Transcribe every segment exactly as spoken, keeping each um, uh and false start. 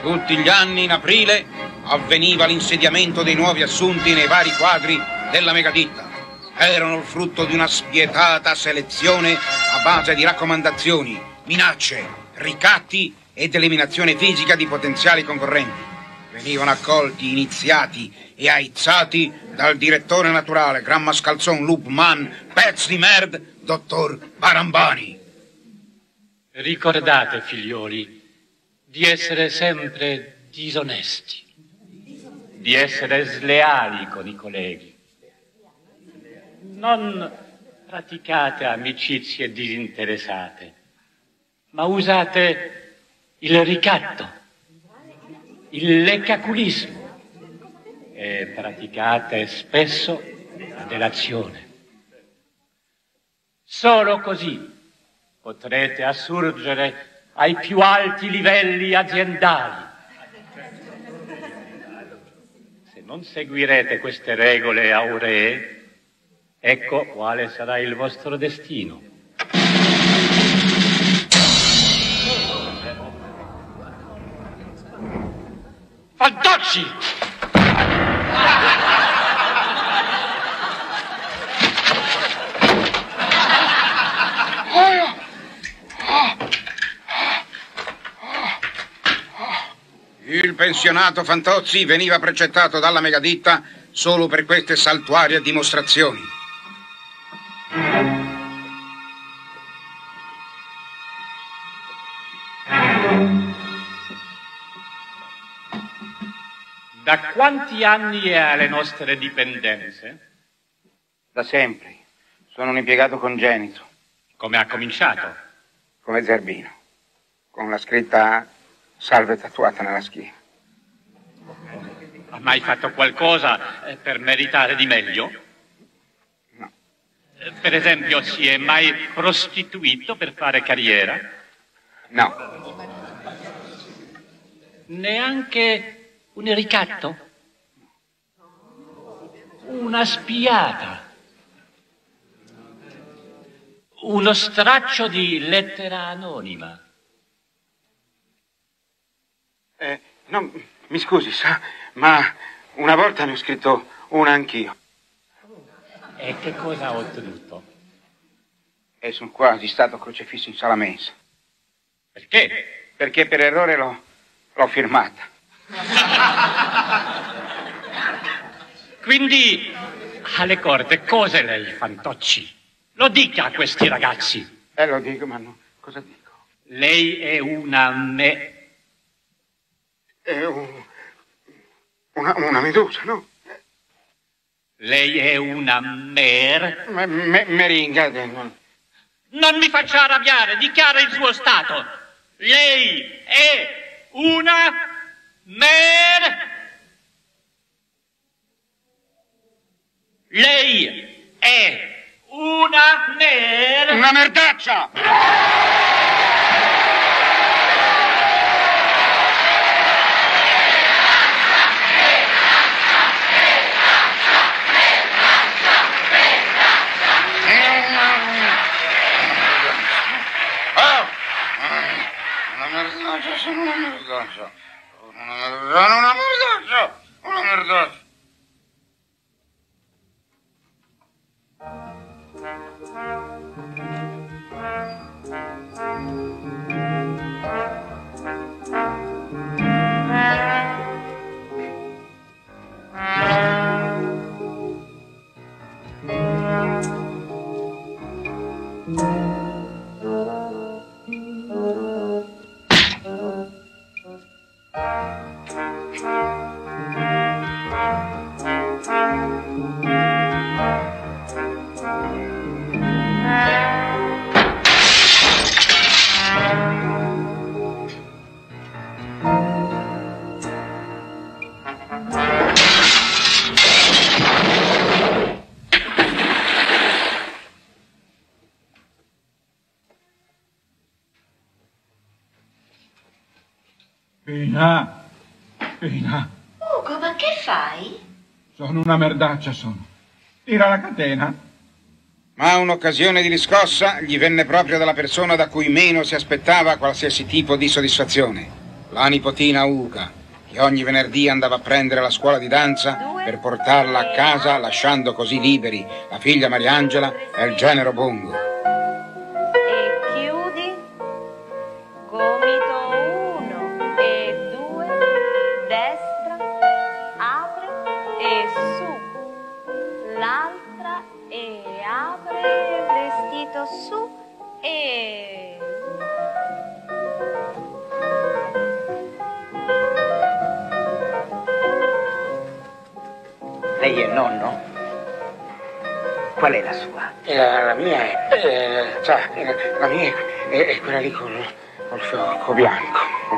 Tutti gli anni in aprile avveniva l'insediamento dei nuovi assunti nei vari quadri della megaditta. Erano il frutto di una spietata selezione a base di raccomandazioni, minacce, ricatti ed eliminazione fisica di potenziali concorrenti. Venivano accolti, iniziati e aizzati dal direttore naturale, Gran Mascalzon Lubman, pezzo di merd, dottor Barambani. Ricordate, figlioli, di essere sempre disonesti, di essere sleali con i colleghi. Non praticate amicizie disinteressate, ma usate il ricatto, il leccaculismo e praticate spesso la delazione. Solo così potrete assurgere ai più alti livelli aziendali. Se non seguirete queste regole auree, ecco quale sarà il vostro destino. Fantocci! Il pensionato Fantozzi veniva precettato dalla megaditta solo per queste saltuarie dimostrazioni. Da quanti anni è alle nostre dipendenze? Da sempre. Sono un impiegato congenito. Come ha cominciato? Come Zerbino. Con la scritta salve tatuata nella schiena. Ha mai fatto qualcosa per meritare di meglio? No. Per esempio, si è mai prostituito per fare carriera? No. Neanche un ricatto? Una spiata? Uno straccio di lettera anonima? Eh, no, mi scusi, sa, ma una volta ne ho scritto una anch'io. E che cosa ha ottenuto? E sono quasi stato crocifisso in sala mensa. Perché? Perché per errore l'ho, l'ho firmata. Quindi, alle corde, cosa è lei, Fantocci? Lo dica a questi ragazzi. Eh, lo dico, ma no, cosa dico? Lei è una me... È un, una, una medusa, no? Lei è una mer... Me, me, meringa. Non... non mi faccia arrabbiare, dichiara il suo stato. Lei è una mer... Lei è una mer... Una merdaccia! Sono una merdaccia, sono una merdaccia, una merdaccia. Pina, Pina. Ugo, ma che fai? Sono una merdaccia, sono. Tira la catena. Ma un'occasione di riscossa gli venne proprio dalla persona da cui meno si aspettava qualsiasi tipo di soddisfazione. la nipotina Uga, che ogni venerdì andava a prendere la scuola di danza per portarla a casa, lasciando così liberi la figlia Mariangela e il genero Bongo. E chiudi, gomito uno e due, destra, apre e su, l'altra e apre, vestito su e... Lei è il nonno? Qual è la sua? La, la mia è, eh, cioè, la mia è, è, è quella lì col, col fiocco bianco.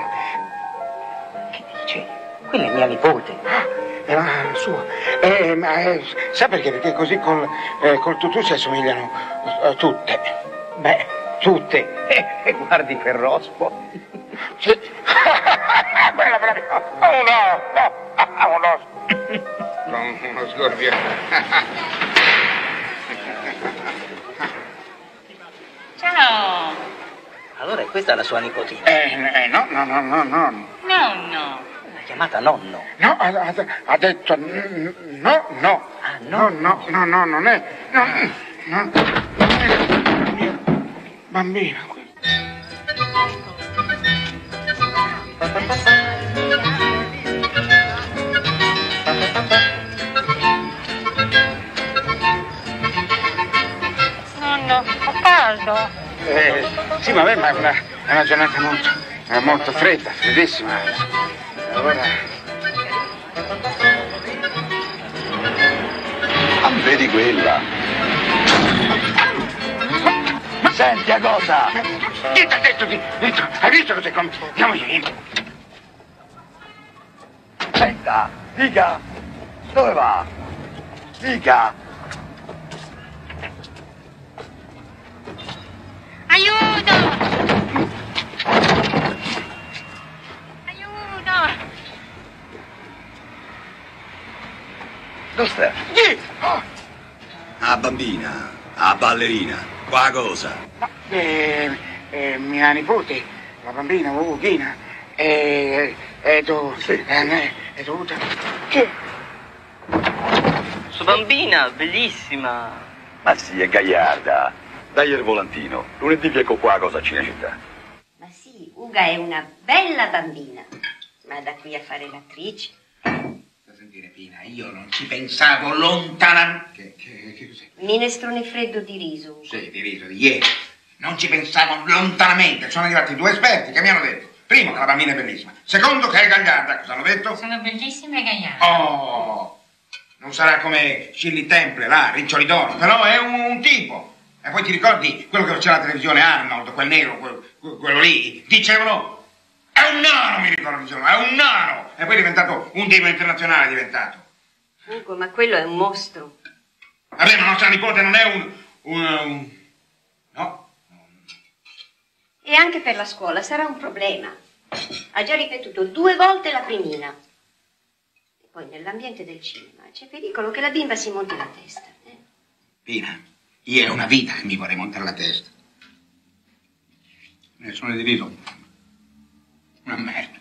Che dice? Quella è mia nipote. Ah, è la sua. Eh, ma eh, sa perché? Perché così col, eh, col tutù si assomigliano eh, tutte. Beh, tutte. Eh, guardi Ferrospo. Sì. Quella proprio. Oh no, no, oh no. Con uno sgorbio. Ciao! Allora è questa la sua nipotina? Eh, eh, no, no, no, no, no. Nonno! L'ha chiamata nonno? No, ha, ha, ha detto n- no, no. Ah, no, no, no, no, non è. No, no, non è la mia bambina. Nonno, ho caldo. Eh, sì, vabbè, ma è una, è una giornata molto, è molto fredda, freddissima. Allora... Ah, vedi quella? Senti, a cosa? Chi ti ha detto di... Detto, hai visto cos'è come... Andiamo lì. Senta, dica, dove va? Dica. Aiuto! Aiuto! Dove sta? Chi? Oh, A bambina, a ballerina, qua cosa? no, eh, eh, mia nipote, la bambina Ughina, è, è, do, Sì. è, è dovuta... Che? Sua bambina, bellissima. Ma sì, è gagliarda. Dai il volantino. Lunedì vi ecco qua a cosa Cinecittà. Ma sì, Uga è una bella bambina, ma da qui a fare l'attrice... Da sentire, Pina, io non ci pensavo lontanamente. Che, che, che cos'è? Minestrone freddo di riso, Ugo. Sì, di riso, di ieri. Non ci pensavo lontanamente. Sono arrivati due esperti che mi hanno detto: primo, che la bambina è bellissima. Secondo, che è gagliarda. Cosa hanno detto? Sono bellissime e gagliarde. Oh, non sarà come Shirley Temple, là, Riccioli d'oro, però è un, un tipo. E poi ti ricordi quello che faceva la televisione, Arnold, quel nero, quel, quello lì? Dicevano, è un nano, mi ricordo, dicevano, è un nano. E poi è diventato un divo internazionale, è diventato. Ugo, ma quello è un mostro. Vabbè, ma nostra nipote non è un... un, un no? E anche per la scuola sarà un problema. Ha già ripetuto due volte la primina. E poi nell'ambiente del cinema c'è pericolo che la bimba si monti la testa. Eh? Pina, io è una vita che mi vorrei montare la testa. Ne sono diviso. Una merda.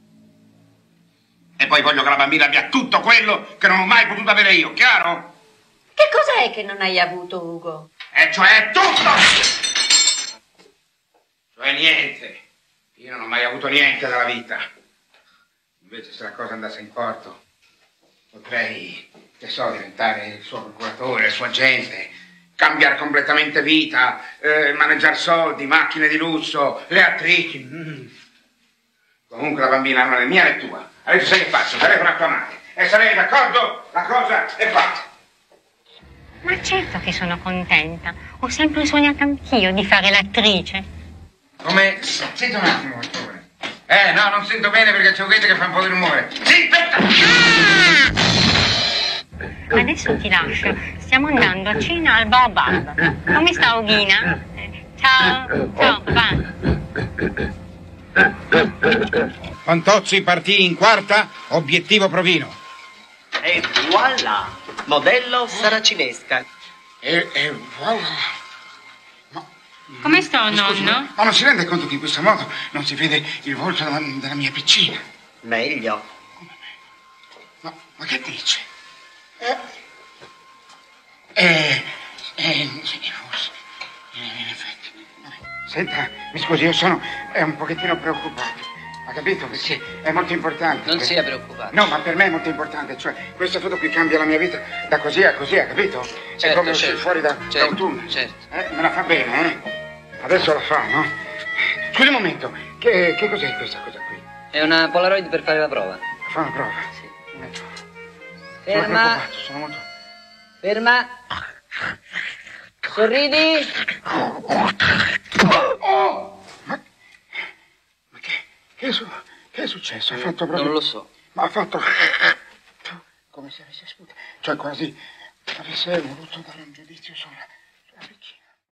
E poi voglio che la bambina abbia tutto quello che non ho mai potuto avere io, chiaro? Che cos'è che non hai avuto, Ugo? E cioè tutto! Cioè niente. Io non ho mai avuto niente dalla vita. Invece se la cosa andasse in porto, potrei, che so, diventare il suo procuratore, il suo agente, cambiare completamente vita, eh, maneggiare soldi, macchine di lusso, le attrici. Mm. Comunque la bambina non è mia né tua. Adesso sai che faccio? Telefono a tua madre. E se lei è d'accordo, la cosa è fatta. Ma certo che sono contenta. Ho sempre sognato anch'io di fare l'attrice. Come? Senti un attimo, per favore. Eh, no, non sento bene perché c'è un gente che fa un po' di rumore. Sì, aspetta! Ah! Adesso ti lascio. Stiamo andando a cena al Baobab. Come sta Ughina? Ciao, ciao, va. Fantozzi partì in quarta, obiettivo Provino. E voilà, modello saracinesca. E, e voilà. Ma, Come sto, Mi scusi, nonno? ma non si rende conto che in questo modo non si vede il volto della, della mia piccina? Meglio. Ma, ma che dice? Eh, eh, eh, forse, in effetti. Senta, mi scusi, io sono è un pochettino preoccupato. Ha capito? Perché sì. È molto importante. Non per... sia preoccupato. No, ma per me è molto importante. Cioè, questa foto qui cambia la mia vita da così a così, ha capito? Certo, è come certo, uscire fuori da, certo, da un tunnel. Certo. Eh? Me la fa bene, eh? Adesso la fa, no? Scusi un momento, che, che cos'è questa cosa qui? È una Polaroid per fare la prova. Fa una prova? Sì. Sono Ferma. preoccupato, sono molto... Ferma. Sorridi. Oh! Ma, ma che, che, è su, che è successo? Ha fatto proprio... Non lo so. Ma ha fatto... Come se avesse sputato. Cioè quasi avesse voluto dare un